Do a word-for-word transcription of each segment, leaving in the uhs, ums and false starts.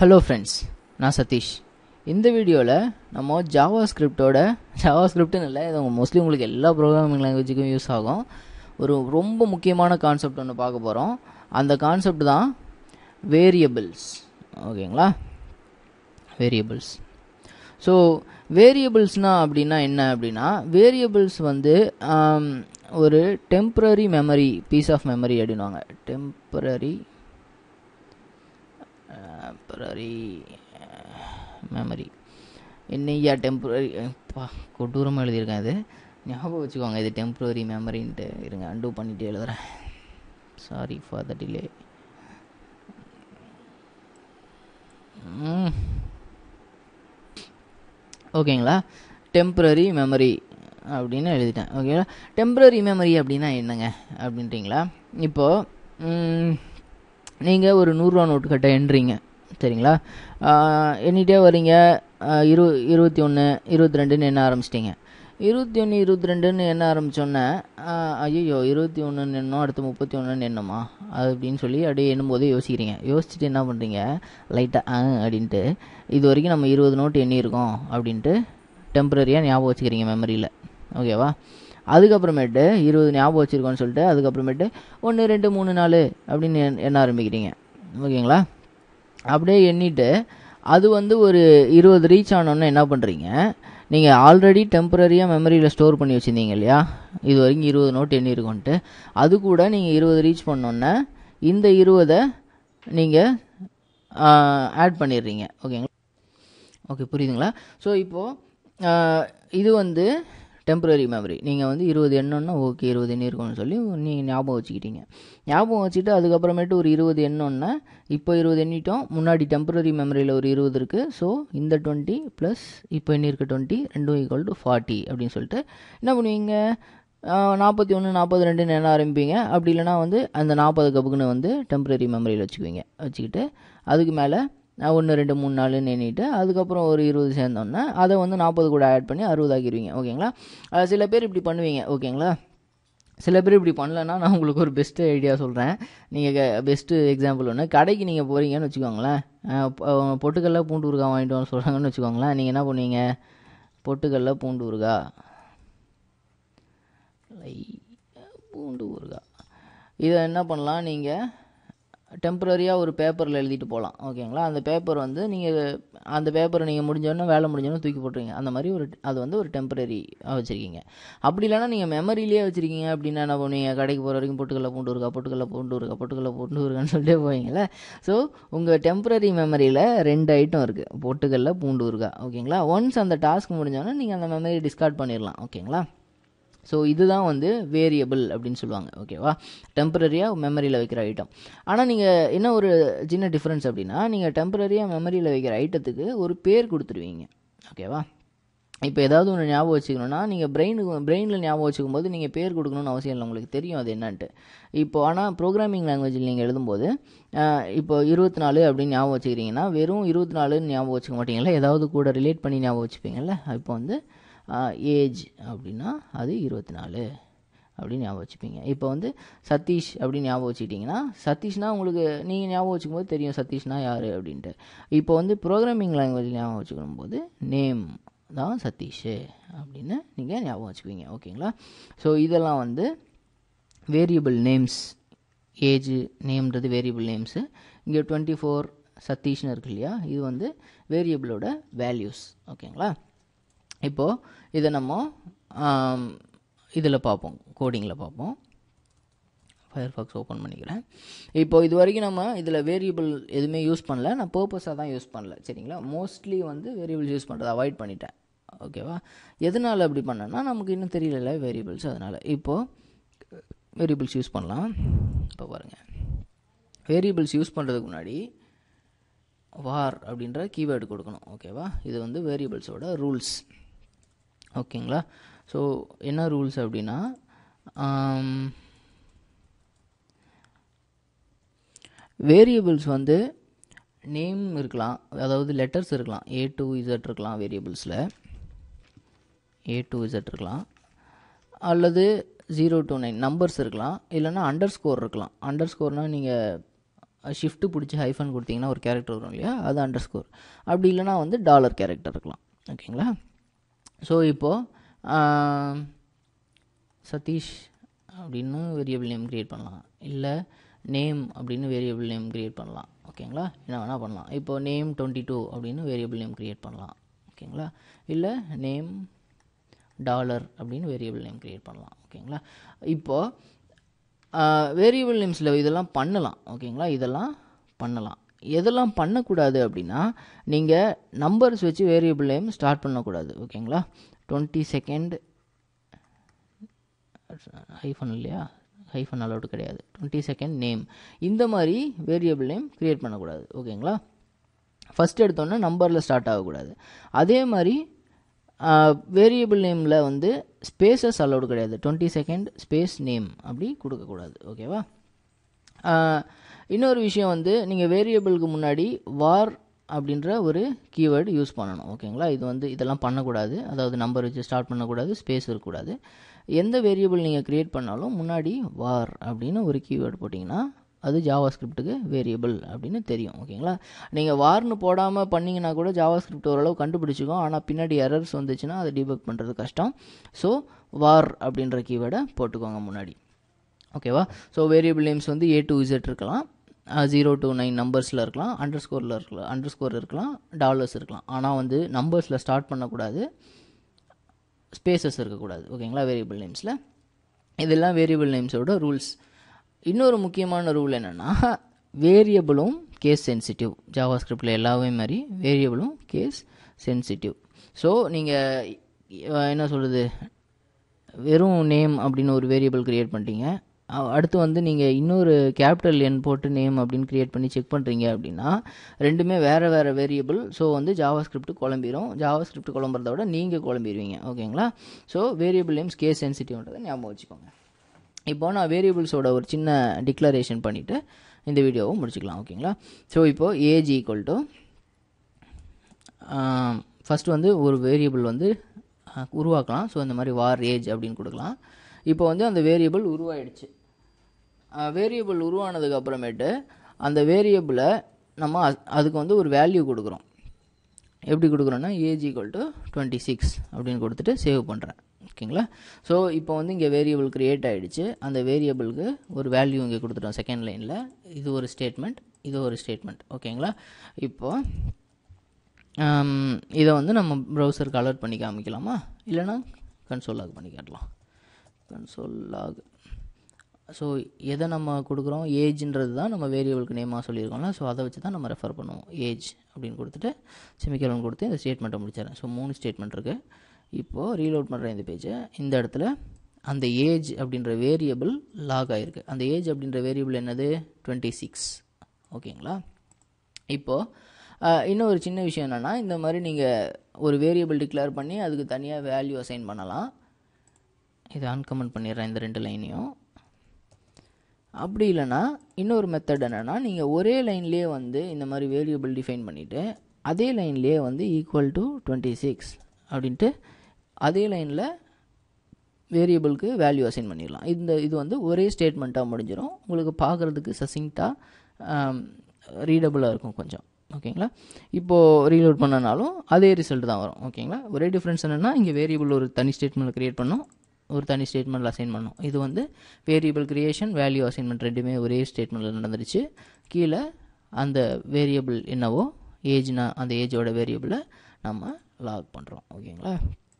Hello friends, நான் சதீஷ். இந்த வீடியோவில் நம்ம ஜாவா ஸ்கிரிப்டோட ஜாவா ஸ்கிரிப்டுன்னு இல்லை, இது மோஸ்ட்லி உங்களுக்கு எல்லா ப்ரோக்ராமிங் லாங்குவேஜுக்கும் யூஸ் ஆகும். ஒரு ரொம்ப முக்கியமான கான்செப்ட் ஒன்று பார்க்க போகிறோம். அந்த கான்செப்ட் தான் வேரியபிள்ஸ். ஓகேங்களா? வேரியபிள்ஸ். ஸோ வேரியபிள்ஸ்னால் அப்படின்னா என்ன அப்படின்னா, வேரியபிள்ஸ் வந்து ஒரு temporary memory, piece of memory அப்படின்வாங்க. டெம்ப்ரரி டெம்பரரி மெமரி என்னையா டெம்பரரி பா கொடூரமாக எழுதியிருக்கேன். இது ஞாபகம் வச்சுக்கோங்க, இது டெம்பரரி மெமரின்ட்டு. இருங்க, அன்டூ பண்ணிட்டு எழுதுகிறேன். Sorry for the delay. ஓகேங்களா? டெம்பரரி மெமரி அப்படின்னு எழுதிட்டேன். ஓகேங்களா? டெம்பரரி மெமரி அப்படின்னா என்னங்க அப்படின்றீங்களா? இப்போது நீங்கள் ஒரு நூறுரூவா நோட்டு கட்ட எண்ணுறீங்க, சரிங்களா? எண்ணிட்டே வரீங்க. இரு இருபத்தி ஒன்று இருபத்தி ரெண்டுன்னு எண்ண ஆரம்பிச்சிட்டிங்க. இருபத்தி ஒன்று இருபத்தி ரெண்டுன்னு எண்ண ஆரம்பித்தோன்னே ஐயோ இருபத்தி ஒன்றுன்னு எண்ணணும், அடுத்து முப்பத்தி ஒன்றுன்னு எண்ணணுமா அப்படின்னு சொல்லி அப்படியே எண்ணும்போதே யோசிக்கிறீங்க. யோசிச்சுட்டு என்ன பண்ணுறீங்க, லைட்டாக ஆ அப்படின்ட்டு இது வரைக்கும் நம்ம இருபது நோட்டு எண்ணியிருக்கோம் அப்படின்ட்டு டெம்பரரியாக ஞாபகம் வச்சுக்கிறீங்க மெமரியில். ஓகேவா? அதுக்கப்புறமேட்டு இருபது ஞாபகம் வச்சுருக்கோன்னு சொல்லிட்டு அதுக்கப்புறமேட்டு ஒன்று ரெண்டு மூணு நாலு அப்படின்னு எண்ண ஆரம்பிக்கிறீங்க. ஓகேங்களா? அப்படியே எண்ணிட்டு அது வந்து ஒரு இருபது ரீச் ஆனோன்னு என்ன பண்ணுறீங்க, நீங்கள் ஆல்ரெடி டெம்பரரியாக மெமரியில் ஸ்டோர் பண்ணி வச்சுருந்தீங்க இல்லையா, இது வரைக்கும் இருபது நோட் எண்ணிருக்கோன்ட்டு, அது கூட நீங்கள் இருபது ரீச் பண்ணோன்னே இந்த இருபதை நீங்கள் ஆட் பண்ணிடுறீங்க. ஓகேங்களா? ஓகே, புரியுதுங்களா? ஸோ இப்போது இது வந்து டெம்பரரி மெமரி. நீங்கள் வந்து இருபது எண்ணோன்னா ஓகே இருபது எண்ணி இருக்கும்னு சொல்லி நீங்கள் ஞாபகம் வச்சுக்கிட்டீங்க. ஞாபகம் வச்சுட்டு அதுக்கப்புறமேட்டு ஒரு இருபது எண்ணோன்னா இப்போ இருபது எண்ணிட்டோம், முன்னாடி டெம்பரரி மெமரியில் ஒரு இருபது இருக்குது. ஸோ இந்த டுவெண்ட்டி ப்ளஸ் இப்போ எண்ணிருக்க டுவெண்ட்டி ரெண்டும் ஈக்குவல் டு ஃபார்ட்டி அப்படின்னு சொல்லிட்டு என்ன பண்ணுவீங்க, நாற்பத்தி ஒன்று நாற்பது ரெண்டுன்னு எண்ண ஆரம்பிப்பீங்க. அப்படி இல்லைனா வந்து அந்த நாற்பது கப்புக்குன்னு வந்து டெம்பரரி மெமரியில் வச்சுக்குவீங்க. வச்சுக்கிட்டு அதுக்கு மேலே ஒன்று ரெண்டு மூணு நாலுன்னு எண்ணிட்டு அதுக்கப்புறம் ஒரு இருபது சேர்ந்தோன்னே அதை வந்து நாற்பது கூட ஆட் பண்ணி அறுபது ஆக்கிடுவீங்க. ஓகேங்களா? சில பேர் இப்படி பண்ணுவீங்க. ஓகேங்களா? சில பேர் இப்படி பண்ணலன்னா நான் உங்களுக்கு ஒரு பெஸ்ட்டு ஐடியா சொல்கிறேன். நீங்கள் பெஸ்ட்டு எக்ஸாம்பிள் ஒன்று, கடைக்கு நீங்கள் போகிறீங்கன்னு வச்சுக்கோங்களேன், பொட்டுக்கல்ல பூண்டு ஊறுகாய் வாங்கிட்டு வந்து சொல்கிறாங்கன்னு வச்சுக்கோங்களேன். நீங்கள் என்ன பண்ணுவீங்க, பொட்டுக்கல்ல பூண்டு ஊறுகாய் பூண்டு ஊறுகாய் இதை என்ன பண்ணலாம், நீங்கள் டெம்பரரியாக ஒரு பேப்பரில் எழுதிட்டு போகலாம். ஓகேங்களா? அந்த பேப்பர் வந்து நீங்கள் அந்த பேப்பரை நீங்கள் முடிஞ்சோடனே வேலை முடிஞ்சோடனே தூக்கி போட்டுருங்க. அந்த மாதிரி ஒரு அது வந்து ஒரு டெம்பரரி வச்சுருக்கீங்க. அப்படி இல்லைனா நீங்கள் மெமரியிலே வச்சுருக்கீங்க அப்படின்னா என்ன பண்ணுவீங்க, கடைக்கு போகிற வரைக்கும் பொட்டுக்கல்ல பூண்டு இருக்கா பொட்டுக்கல்ல பூண்டு இருக்கா பொட்டுக்கல்ல பூண்டு இருக்கான்னு சொல்லிட்டே போவீங்களே. ஸோ உங்கள் டெம்பரரி மெமரியில் ரெண்டு ஐட்டம் இருக்குது, பொட்டுக்கல்ல பூண்டு இருக்கா. ஓகேங்களா? ஒன்ஸ் அந்த டாஸ்க் முடிஞ்சோடனே நீங்கள் அந்த மெமரி டிஸ்கார்ட் பண்ணிடலாம். ஓகேங்களா? ஸோ இதுதான் வந்து வேரியபிள் அப்படின்னு சொல்லுவாங்க. ஓகேவா? டெம்பரரியாக மெமரியில் வைக்கிற ஐட்டம். ஆனால் நீங்கள் என்ன ஒரு சின்ன டிஃப்ரென்ஸ் அப்படின்னா, நீங்கள் டெம்பரரியாக மெமரியில் வைக்கிற ஐட்டத்துக்கு ஒரு பேர் கொடுத்துருவீங்க. ஓகேவா? இப்போ ஏதாவது ஒன்று ஞாபகம் வச்சுக்கணுன்னா நீங்கள் பிரெயினுக்கு பிரெயினில் ஞாபகம் வச்சுக்கும் போது நீங்கள் பேர் கொடுக்கணும்னு அவசியம் இல்லை, உங்களுக்கு தெரியும் அது என்னன்ட்டு. இப்போது ஆனால் ப்ரோக்ராமிங் லாங்குவேஜில் நீங்கள் எழுதும்போது இப்போ இருபத்தி நாலு அப்படின்னு ஞாபகம் வச்சுக்கிறீங்கன்னா வெறும் இருபத்தி நாலுன்னு ஞாபகம் வச்சுக்க மாட்டீங்களா, ஏதாவது கூட ரிலேட் பண்ணி ஞாபகம் வச்சுப்பீங்கள்ல. இப்போ வந்து ஏஜ் அப்படின்னா அது இருபத்தி நாலு அப்படின்னு ஞாபகம் வச்சுப்பீங்க. இப்போ வந்து சதீஷ் அப்படின்னு ஞாபகம் வச்சுக்கிட்டிங்கன்னா, சதீஷ்னா உங்களுக்கு நீங்கள் ஞாபகம் வச்சுக்கும் போது தெரியும் சதீஷ்னா யார் அப்படின்ட்டு. இப்போ வந்து ப்ரோக்ராமிங் லாங்குவேஜ் ஞாபகம் வச்சுக்கணும் போது நேம் தான் சதீஷ் அப்படின்னு நீங்கள் ஞாபகம் வச்சுக்குவீங்க. ஓகேங்களா? ஸோ இதெல்லாம் வந்து வேரியபிள் நேம்ஸ். ஏஜ் நேம்ன்றது வேரியபிள் நேம்ஸு. இங்கே டுவெண்ட்டி ஃபோர் சதீஷ்னு இருக்கு இல்லையா, இது வந்து வேரியபிளோட வேல்யூஸ். ஓகேங்களா? இப்போது இதை நம்ம இதில் பார்ப்போம், கோடிங்கில் பார்ப்போம். ஃபயர்ஃபாக்ஸ் ஓப்பன் பண்ணிக்கிறேன். இப்போது இது வரைக்கும் நம்ம இதில் வேரியபிள் எதுவுமே யூஸ் பண்ணல, நான் பர்பஸாக தான் யூஸ் பண்ணல. சரிங்களா? மோஸ்ட்லி வந்து வேரியபிள்ஸ் யூஸ் பண்ணுறதை அவாய்ட் பண்ணிட்டேன். ஓகேவா? எதனால் அப்படி பண்ணேன்னா நமக்கு இன்னும் தெரியல வேரியபிள்ஸ், அதனால். இப்போது வேரியபிள்ஸ் யூஸ் பண்ணலாம். இப்போ பாருங்கள், வேரியபிள்ஸ் யூஸ் பண்ணுறதுக்கு முன்னாடி வார் அப்படின்ற கீவேர்டு கொடுக்கணும். ஓகேவா? இது வந்து வேரியபிள்ஸோட ரூல்ஸ். ஓகேங்களா? ஸோ என்ன ரூல்ஸ் அப்படின்னா, வேரியபிள்ஸ் வந்து நேம் இருக்கலாம், அதாவது லெட்டர்ஸ் இருக்கலாம், ஏ டு இசட் இருக்கலாம் வேரியபிள்ஸில், ஏ டு இசட் இருக்கலாம், அல்லது ஜீரோ டு நைன் நம்பர்ஸ் இருக்கலாம், இல்லைனா அண்டர் ஸ்கோர் இருக்கலாம். அண்டர் ஸ்கோர்னால் நீங்கள் ஷிஃப்ட்டு பிடிச்சி ஹைஃபன் கொடுத்தீங்கன்னா ஒரு கேரக்டர் வரும் இல்லையா, அது அண்டர் ஸ்கோர். அப்படி இல்லைனா வந்து டாலர் கேரக்டர் இருக்கலாம். ஓகேங்களா. ஸோ இப்போது சதீஷ் அப்படின்னு வேரியபிள் நேம் க்ரியேட் பண்ணலாம், இல்லை நேம் அப்படின்னு வேரியபிள் நேம் க்ரியேட் பண்ணலாம். ஓகேங்களா. என்ன வேணால் பண்ணலாம். இப்போது நேம் டுவெண்ட்டி டூ அப்படின்னு வேரியபிள் நேம் க்ரியேட் பண்ணலாம். ஓகேங்களா. இல்லை நேம் டாலர் அப்படின்னு வேரியபிள் நேம் க்ரியேட் பண்ணலாம். ஓகேங்களா. இப்போது வேரியபிள் நேம்ஸில் இதெல்லாம் பண்ணலாம். ஓகேங்களா. இதெல்லாம் பண்ணலாம். எதெல்லாம் பண்ணக்கூடாது அப்படின்னா, நீங்கள் நம்பர்ஸ் வச்சு வேரியபிள் நேம் ஸ்டார்ட் பண்ணக்கூடாது. ஓகேங்களா. டுவெண்ட்டி செகண்ட் ஹைஃபன் இல்லையா, ஹைஃபன் அலௌடு கிடையாது. டுவெண்ட்டி செகண்ட் நேம் இந்த மாதிரி வேரியபிள் நேம் க்ரியேட் பண்ணக்கூடாது. ஓகேங்களா. ஃபஸ்ட் எடுத்தோன்னே நம்பரில் ஸ்டார்ட் ஆகக்கூடாது. அதே மாதிரி வேரியபிள் நேமில் வந்து ஸ்பேசஸ் அலௌடு கிடையாது. டுவெண்ட்டி செகண்ட் ஸ்பேஸ் நேம் அப்படி கொடுக்கக்கூடாது. ஓகேவா. இன்னொரு விஷயம் வந்து நீங்கள் வேரியபிளுக்கு முன்னாடி வார் அப்படின்ற ஒரு கீவேர்டு யூஸ் பண்ணணும். ஓகேங்களா. இது வந்து இதெல்லாம் பண்ணக்கூடாது. அதாவது நம்பர் வச்சு ஸ்டார்ட் பண்ணக்கூடாது, ஸ்பேஸ் இருக்கக்கூடாது. எந்த வேரியபிள் நீங்கள் க்ரியேட் பண்ணாலும் முன்னாடி வார் அப்படின்னு ஒரு கீவேர்டு போட்டிங்கன்னா அது ஜாவா ஸ்கிரிப்டுக்கு வேரியபிள் அப்படின்னு தெரியும். ஓகேங்களா. நீங்கள் வார்னு போடாமல் பண்ணிங்கன்னா கூட ஜாவா ஸ்கிரிப்ட் ஓரளவு கண்டுபிடிச்சிக்கும். ஆனால் பின்னாடி எரர்ஸ் வந்துச்சுன்னா அதை டீபக் பண்ணுறது கஷ்டம். ஸோ வார் அப்படின்ற கீவேர்டை போட்டுக்கோங்க முன்னாடி. ஓகேவா. ஸோ வேரியபிள் நேம்ஸ் வந்து ஏ டு இசட் இருக்கலாம், ஜீரோ டு நைன் நம்பர்ஸில் இருக்கலாம், அண்டர் ஸ்கோரில் இருக்கலாம், அண்டர் ஸ்கோர் இருக்கலாம், டாலர்ஸ் இருக்கலாம். ஆனால் வந்து நம்பர்ஸில் ஸ்டார்ட் பண்ணக்கூடாது, ஸ்பேசஸ் இருக்கக்கூடாது. ஓகேங்களா. வேரியபிள் நேம்ஸில் இதெல்லாம் வேரியபிள் நேம்ஸோட ரூல்ஸ். இன்னொரு முக்கியமான ரூல் என்னென்னா, வேரியபிளும் கேஸ் சென்சிட்டிவ். ஜாவா ஸ்கிரிப்டில் எல்லாமே மாதிரி வேரியபிளும் கேஸ் சென்சிட்டிவ். ஸோ நீங்கள் என்ன சொல்கிறது, வெறும் நேம் அப்படின்னு ஒரு வேரியபிள் க்ரியேட் பண்ணிட்டீங்க, அடுத்து வந்து நீங்கள் இன்னொரு கேபிட்டல் என் போட்டு நேம் அப்படின்னு க்ரியேட் பண்ணி செக் பண்ணுறீங்க அப்படின்னா ரெண்டுமே வேறு வேறு வேரியபிள். ஸோ வந்து ஜாவா ஸ்கிரிப்ட் குழம்பிடும். ஜாவா ஸ்கிரிப்ட் குழம்புறத விட நீங்கள் குழம்பிடுவீங்க. ஓகேங்களா. ஸோ வேரியபிள் நேம்ஸ் கேஸ் சென்சிட்டிவ்ன்றதை ஞாபகம் வச்சுக்கோங்க. இப்போ நான் வேரியபிள்ஸோட ஒரு சின்ன டிக்ளரேஷன் பண்ணிவிட்டு இந்த வீடியோவை முடிச்சுக்கலாம். ஓகேங்களா. ஸோ இப்போது ஏஜ் ஈக்குவல் டு ஃபஸ்ட்டு வந்து ஒரு வேரியபிள் வந்து உருவாக்கலாம். ஸோ இந்த மாதிரி வார் ஏஜ் அப்படின்னு கொடுக்கலாம். இப்போ வந்து அந்த வேரியபிள் உருவாயிடுச்சு. வேரியபிள் உருவானதுக்கு அப்புறமேட்டு அந்த வேரியபிளை நம்ம அதுக்கு வந்து ஒரு வேல்யூ கொடுக்குறோம். எப்படி கொடுக்குறோன்னா age equal to twenty six அப்படின்னு கொடுத்துட்டு சேவ் பண்ணுறேன். ஓகேங்களா. ஸோ இப்போ வந்து இங்கே வேரியபிள் க்ரியேட் ஆகிடுச்சு. அந்த வேரியபிளுக்கு ஒரு வேல்யூ இங்கே கொடுத்துட்டோம் செகண்ட் லைனில். இது ஒரு ஸ்டேட்மெண்ட், இது ஒரு ஸ்டேட்மெண்ட். ஓகேங்களா. இப்போது இதை வந்து நம்ம ப்ரௌசருக்கு அலர்ட் பண்ணி காமிக்கலாமா, இல்லைனா கன்சோல் லாக் பண்ணி காட்டலாம். Console lock. ஸோ எதை நம்ம கொடுக்குறோம், ஏஜ்ன்றது தான் நம்ம வேரியபிளுக்கு நேமாக சொல்லியிருக்கோம்ல. ஸோ அதை வச்சு தான் நம்ம ரெஃபர் பண்ணுவோம். ஏஜ் அப்படின்னு கொடுத்துட்டு செமிகோலன் கொடுத்து இந்த ஸ்டேட்மெண்ட்டை முடிச்சிடறேன். ஸோ மூணு ஸ்டேட்மெண்ட் இருக்குது. இப்போது ரீலோட் பண்ணுறேன் இந்த பேஜை. இந்த இடத்துல அந்த ஏஜ் அப்படின்ற வேரியபிள் லாக் ஆகிருக்கு. அந்த ஏஜ் அப்படின்ற வேரியபிள் என்னது, டுவெண்ட்டி சிக்ஸ். ஓகேங்களா. இப்போது இன்னும் ஒரு சின்ன விஷயம் என்னென்னா, இந்த மாதிரி நீங்கள் ஒரு வேரியபிள் டிக்ளேர் பண்ணி அதுக்கு தனியாக வேல்யூ அசைன் பண்ணலாம். இதை அன்கமெண்ட் பண்ணிடுறேன் இந்த ரெண்டு லைனையும். அப்படி இல்லைனா இன்னொரு மெத்தட் என்னென்னா, நீங்கள் ஒரே லைன்லேயே வந்து இந்த மாதிரி வேரியபிள் டிஃபைன் பண்ணிவிட்டு அதே லைன்லேயே வந்து ஈக்குவல் டு டுவெண்ட்டி சிக்ஸ் அப்படின்ட்டு அதே லைனில் வேரியபிளுக்கு வேல்யூ அசைன் பண்ணிடலாம். இந்த இது வந்து ஒரே ஸ்டேட்மெண்ட்டாக முடிஞ்சிடும். உங்களுக்கு பார்க்குறதுக்கு சசிங்க்டாக ரீடபுளாக இருக்கும் கொஞ்சம். ஓகேங்களா. இப்போது ரீலோட் பண்ணனாலும் அதே ரிசல்ட் தான் வரும். ஓகேங்களா. ஒரே டிஃப்ரென்ஸ் என்னென்னா, இங்கே வேரியபிள் ஒரு தனி ஸ்டேட்மெண்ட் க்ரியேட் பண்ணோம், ஒரு தனி ஸ்டேட்மெண்ட்டில் அசைன் பண்ணோம். இது வந்து வேரியபிள் க்ரியேஷன், வேல்யூ அசைன்மெண்ட் ரெண்டுமே ஒரே ஸ்டேட்மெண்ட்டில் நடந்துருச்சு. கீழே அந்த வேரியபிள் என்னவோ ஏஜ்னா அந்த ஏஜோட வேரியபிளை நம்ம லாக் பண்ணுறோம். ஓகேங்களா.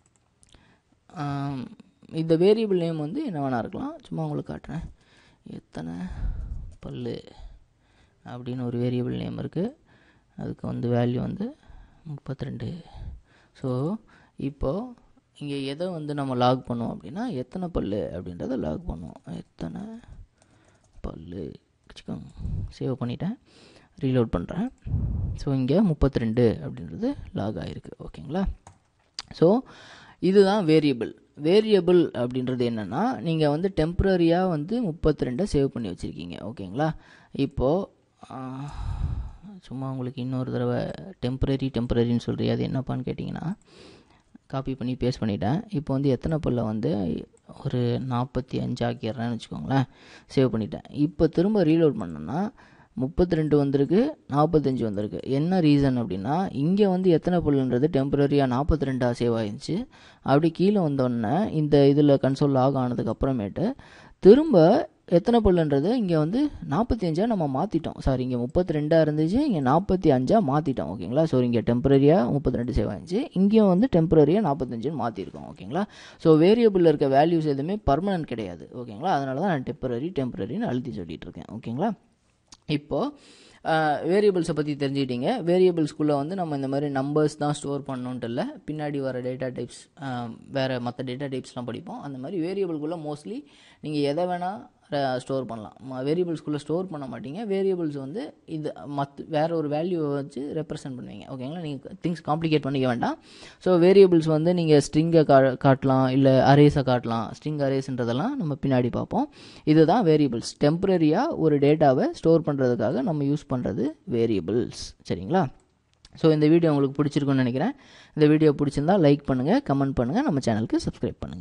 இந்த வேரியபிள் நேம் வந்து என்ன வேணா இருக்கலாம். சும்மா உங்களுக்கு காட்டுறேன். எத்தனை பல்லு அப்படின்னு ஒரு வேரியபிள் நேம் இருக்குது. அதுக்கு வந்து வேல்யூ வந்து முப்பத்தி ரெண்டு. ஸோ இப்போது இங்கே எதை வந்து நம்ம லாக் பண்ணுவோம் அப்படின்னா, எத்தனை பல்லு அப்படின்றத லாக் பண்ணுவோம். எத்தனை பல்லு வச்சுக்கோங்க. சேவ் பண்ணிவிட்டேன், ரீலோட் பண்ணுறேன். ஸோ இங்கே முப்பத்தி ரெண்டு அப்படின்றது லாக் ஆகிருக்கு. ஓகேங்களா. ஸோ இதுதான் வேரியபிள். வேரியபிள் அப்படின்றது என்னென்னா, நீங்கள் வந்து டெம்ப்ரரியாக வந்து முப்பத்தி ரெண்டை சேவ் பண்ணி வச்சுருக்கீங்க. ஓகேங்களா. இப்போது சும்மா உங்களுக்கு இன்னொரு தடவை டெம்ப்ரரி டெம்ப்ரரின்னு சொல்கிறீங்க, அது என்னப்பான்னு கேட்டிங்கன்னா, காப்பி பண்ணி பேஸ்ட் பண்ணிவிட்டேன். இப்போ வந்து எத்தனை பல்ல வந்து ஒரு நாற்பத்தி அஞ்சு ஆக்கிடுறேன்னு வச்சுக்கோங்களேன். சேவ் பண்ணிவிட்டேன். இப்போ திரும்ப ரீலோட் பண்ணோன்னா முப்பத்தி ரெண்டு வந்திருக்கு, நாற்பத்தஞ்சு வந்திருக்கு. என்ன ரீசன் அப்படின்னா இங்கே வந்து எத்தனை புல்லுன்றது டெம்பரரியாக நாற்பத்தி ரெண்டாக சேவ் ஆயிடுச்சு. அப்படி கீழே வந்தோடனே இந்த இதில் கன்சோல் லாக் ஆனதுக்கு அப்புறமேட்டு திரும்ப எத்தனை புல்லுன்றது இங்கே வந்து நாற்பத்தி அஞ்சாக நம்ம மாற்றிட்டோம். சாரி, இங்கே முப்பத்தி ரெண்டாக இருந்துச்சு, இங்கே நாற்பத்தி அஞ்சாக மாற்றிட்டோம். ஓகேங்களா. ஸோ இங்கே டெம்பரரியாக முப்பத்தி ரெண்டு சேவ் ஆயிடுச்சு, இங்கேயும் வந்து டெம்பரரியாக நாற்பத்தஞ்சுன்னு மாற்றிருக்கோம். ஓகேங்களா. ஸோ வேரியபிளில் இருக்க வேல்யூஸ் எதுவுமே பர்மனன்ட் கிடையாது. ஓகேங்களா. அதனால தான் நான் டெம்பரரி டெம்பரரின்னு அழுத்தி சொல்லிட்டு இருக்கேன். ஓகேங்களா. இப்போது வேரியபிள்ஸை பற்றி தெரிஞ்சுக்கிட்டீங்க. வேரியபிள்ஸ்குள்ளே வந்து நம்ம இந்த மாதிரி நம்பர்ஸ் தான் ஸ்டோர் பண்ணணுன்ட்டு இல்லை, பின்னாடி வர டேட்டா டைப்ஸ் வேறு மற்ற டேட்டா டைப்ஸ்லாம் படிப்போம். அந்த மாதிரி வேரியபிள்குள்ளே மோஸ்ட்லி நீங்கள் எதை வேணால் ஸ்டோர் பண்ணலாம். வேரியபிள்ஸ்குள்ளே ஸ்டோர் பண்ண மாட்டீங்க. வேரியபிள்ஸ் வந்து இது மற்ற வேறு ஒரு வேல்யூவை வச்சு ரெப்ரசென்ட் பண்ணுவீங்க. ஓகேங்களா. நீங்கள் திங்ஸ் காம்ப்ளிகேட் பண்ணிக்க வேண்டாம். ஸோ வேரியபிள்ஸ் வந்து நீங்கள் ஸ்ட்ரிங்கை கா காட்டலாம் இல்லை அரேஸை காட்டலாம். ஸ்ட்ரிங் அரேஸ்ன்றதெல்லாம் நம்ம பின்னாடி பார்ப்போம். இதுதான் வேரியபிள்ஸ். டெம்பரரியாக ஒரு டேட்டாவை ஸ்டோர் பண்ணுறதுக்காக நம்ம யூஸ் பண்ணுறது வேரியபிள்ஸ். சரிங்களா. ஸோ இந்த வீடியோ உங்களுக்கு பிடிச்சிருக்குன்னு நினைக்கிறேன். இந்த வீடியோ பிடிச்சிருந்தா லைக் பண்ணுங்கள், கமெண்ட் பண்ணுங்கள், நம்ம சேனலுக்கு சப்ஸ்கிரைப் பண்ணுங்கள்.